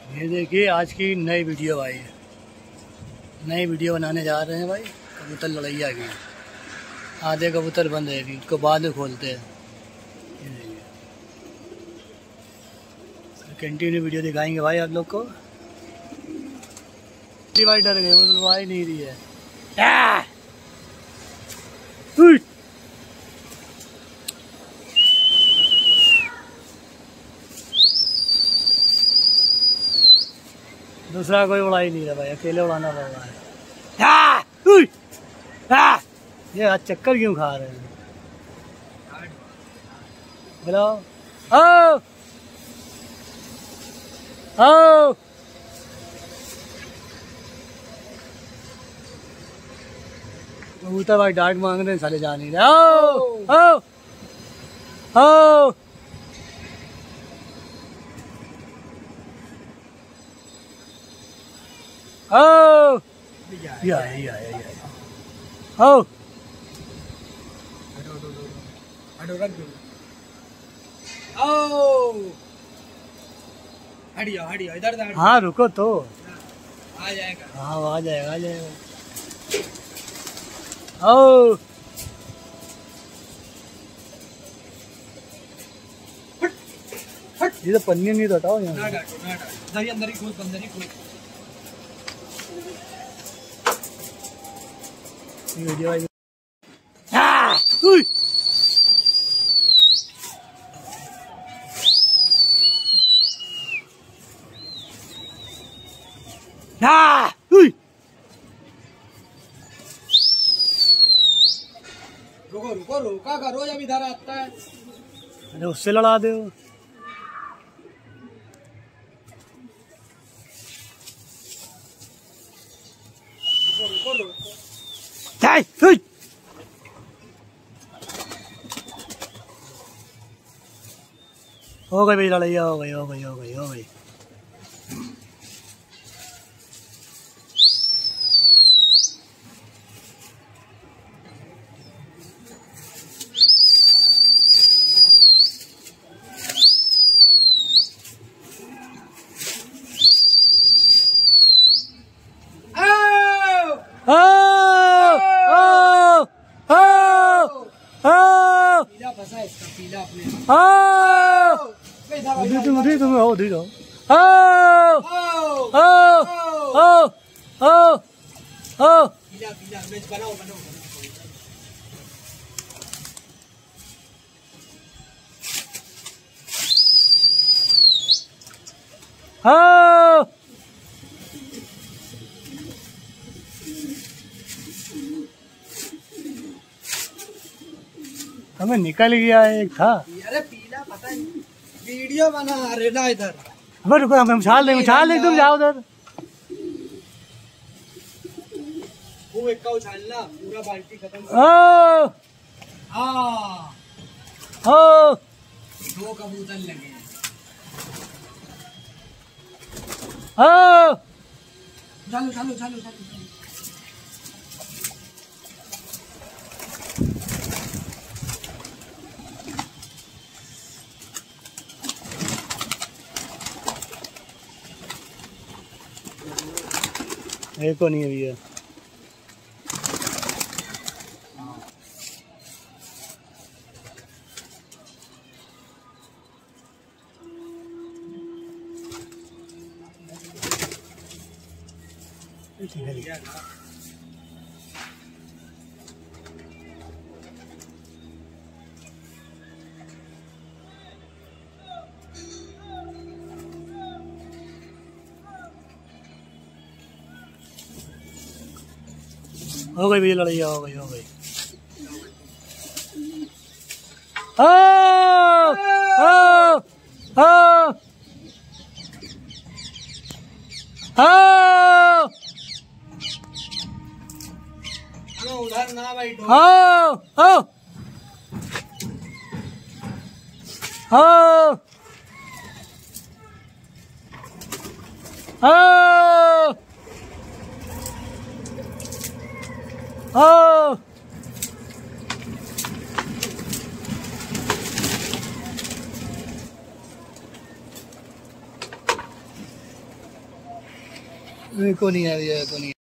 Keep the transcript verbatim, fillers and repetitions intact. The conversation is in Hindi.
ये देखिए आज की नई वीडियो भाई, नई वीडियो बनाने जा रहे हैं भाई। कबूतर लड़ैया की, आधे कबूतर बंद है, उसको बाद में खोलते हैं। ये देखिए कंटिन्यू वीडियो दिखाएंगे भाई आप लोग को। भाई डर गए, वो तो आ ही नहीं रही है। दूसरा कोई उड़ा ही नहीं रहा भाई, अकेले उड़ाना पड़ रहा है। ये आज चक्कर क्यों खा रहे हैं? हेलो ओ ओ कबूतर भाई डांट मांग रहे हैं, साले जा नहीं रहे। ओ ओ ओ ओ या या या ओ हटियो हटियो इधर इधर। हाँ रुको तो आ जाएगा। हाँ आ जाएगा आ जाएगा। ओ ये तो पन्नी नहीं तो हटाओ यहाँ। ना डांटो ना डांटो, अंदर ही कूद अंदर ही कूद। ये वीडियो भाई ना रुको रुको रोका करो जब इधर आता है। अरे उससे लड़ा दो। रुको रुको रुको। हो गई भाई लड़ाई, हो गई हो गई हो गई हो गई। पीला फंसा है इसका, पीला अपने। तुम उठी तुम हो उठी जाओ। पीला पीला मैच बनाओ बनाओ हाँ हमें निकल गया एक था। अरे पीला पता नहीं, वीडियो बना रहे ना इधर। अब रुको हम छाल देंगे, छाल देंगे, तुम जाओ उधर। वो एक का उछालना पूरा बाल्टी खत्म। ओ हाँ ओ दो कबूतर लगे। ओ चलो चलो चलो चलो। एक को नहीं है भैया। हो गई भैया लड़ाई, हो गई हो गई। ओ ओ ओ ओ उधर ना बैठो। ओ ओ ओ ओ ओ को नहीं है, को नहीं है।